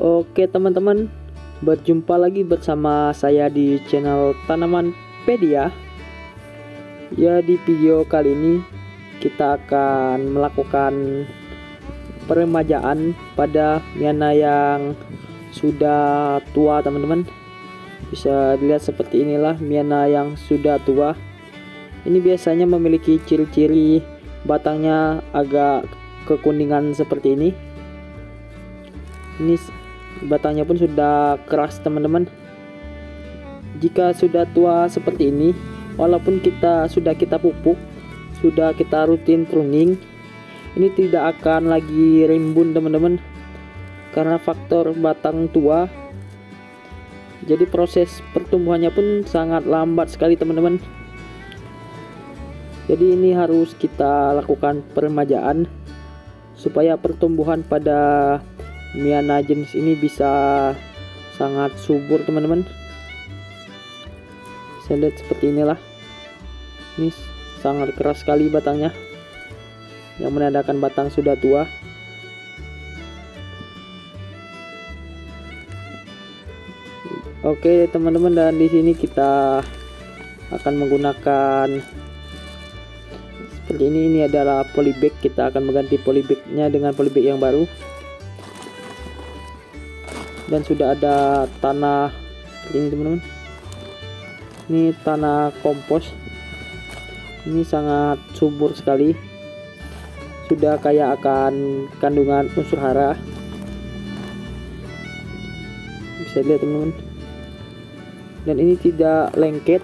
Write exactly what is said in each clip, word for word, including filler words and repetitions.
Oke teman-teman, berjumpa lagi bersama saya di channel Tanamanpedia. Ya, di video kali ini kita akan melakukan peremajaan pada Miana yang sudah tua teman-teman. Bisa dilihat seperti inilah Miana yang sudah tua. Ini biasanya memiliki ciri-ciri batangnya agak kekuningan seperti ini. Ini batangnya pun sudah keras teman-teman. Jika sudah tua seperti ini, walaupun kita sudah kita pupuk, sudah kita rutin pruning, ini tidak akan lagi rimbun teman-teman, karena faktor batang tua. Jadi proses pertumbuhannya pun sangat lambat sekali teman-teman. Jadi ini harus kita lakukan peremajaan supaya pertumbuhan pada Miana jenis ini bisa sangat subur teman-teman. Saya lihat seperti inilah. Ini sangat keras sekali batangnya, yang menandakan batang sudah tua. Oke teman-teman, dan di sini kita akan menggunakan seperti ini. Ini adalah polybag. Kita akan mengganti polybagnya dengan polybag yang baru. Dan sudah ada tanah seperti ini teman-teman. Ini tanah kompos. Ini sangat subur sekali. Sudah kaya akan kandungan unsur hara. Bisa lihat teman-teman. Dan ini tidak lengket.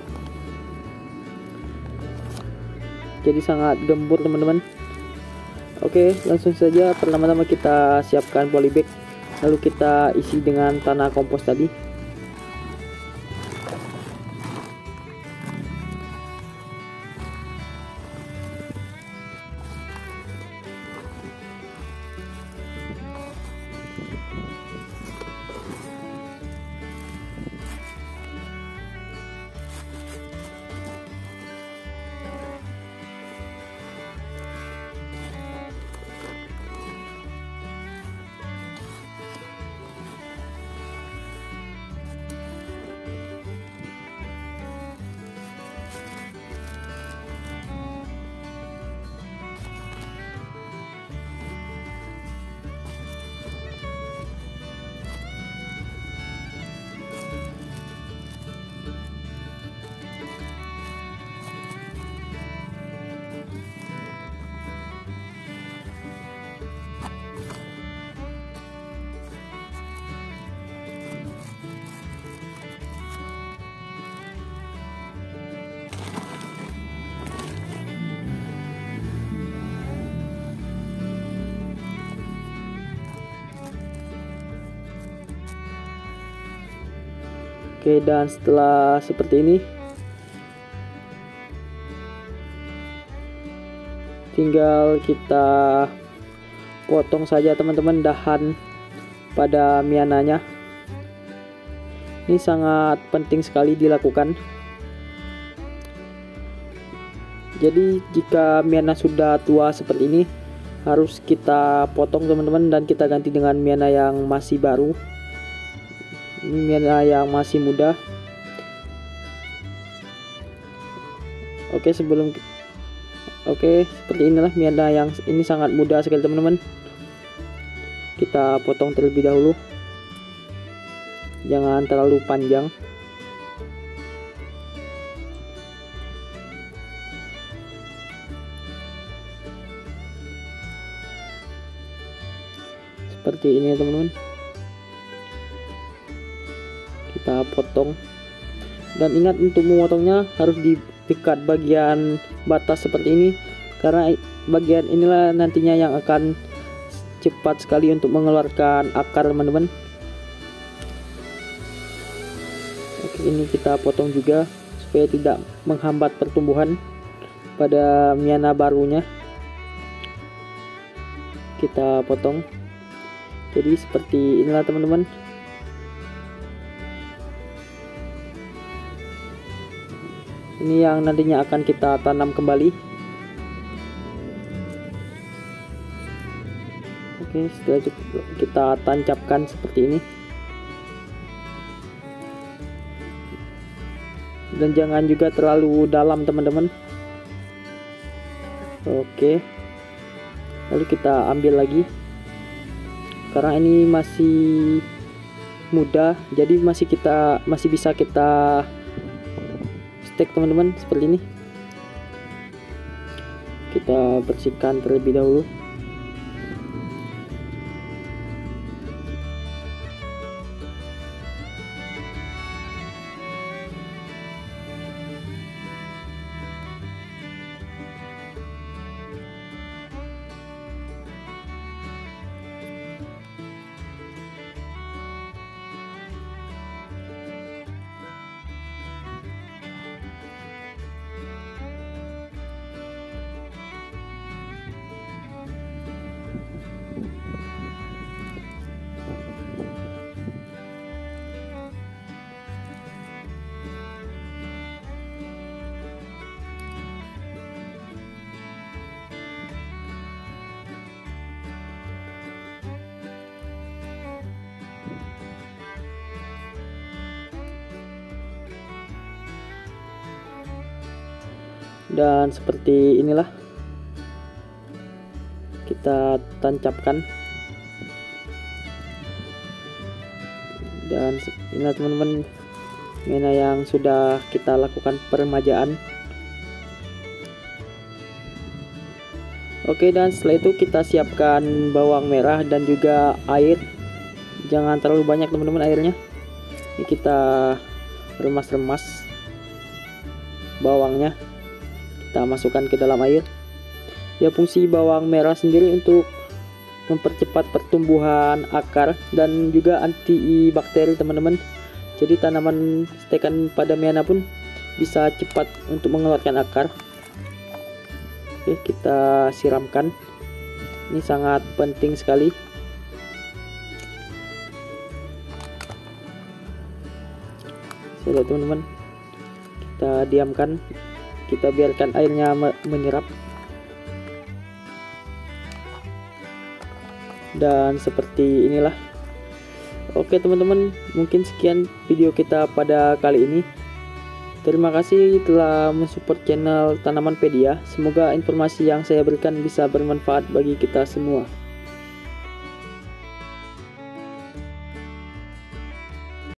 Jadi sangat gembur teman-teman. Oke, langsung saja pertama-tama kita siapkan polybag. Lalu kita isi dengan tanah kompos tadi. Oke, dan setelah seperti ini, tinggal kita potong saja teman-teman dahan pada miananya. Ini sangat penting sekali dilakukan. Jadi jika miana sudah tua seperti ini, harus kita potong teman-teman, dan kita ganti dengan miana yang masih baru. Ini miana yang masih muda. Oke, sebelum Oke, seperti inilah miana yang ini sangat muda sekali teman-teman. Kita potong terlebih dahulu. Jangan terlalu panjang. Seperti ini teman-teman. Kita potong, dan ingat untuk memotongnya harus di dekat bagian batas seperti ini, karena bagian inilah nantinya yang akan cepat sekali untuk mengeluarkan akar teman-teman. Oke, ini kita potong juga supaya tidak menghambat pertumbuhan pada miana barunya. Kita potong. Jadi seperti inilah teman-teman. Ini yang nantinya akan kita tanam kembali. Oke, setelah itu kita tancapkan seperti ini. Dan jangan juga terlalu dalam teman-teman. Oke, lalu kita ambil lagi. Karena ini masih mudah, jadi masih kita masih bisa kita stek teman-teman, seperti ini. Kita bersihkan terlebih dahulu. Dan seperti inilah kita tancapkan. Dan inilah teman-teman mana yang sudah kita lakukan peremajaan. Oke, dan setelah itu kita siapkan bawang merah dan juga air. Jangan terlalu banyak teman-teman airnya. Ini kita remas-remas bawangnya, kita masukkan ke dalam air. Ya, fungsi bawang merah sendiri untuk mempercepat pertumbuhan akar dan juga anti bakteri teman-teman. Jadi tanaman stekan pada Miana pun bisa cepat untuk mengeluarkan akar. Oke, kita siramkan. Ini sangat penting sekali. Sudah teman-teman, kita diamkan. Kita biarkan airnya menyerap. Dan seperti inilah. Oke teman-teman, mungkin sekian video kita pada kali ini. Terima kasih telah mensupport channel Tanaman Pedia. Semoga informasi yang saya berikan bisa bermanfaat bagi kita semua.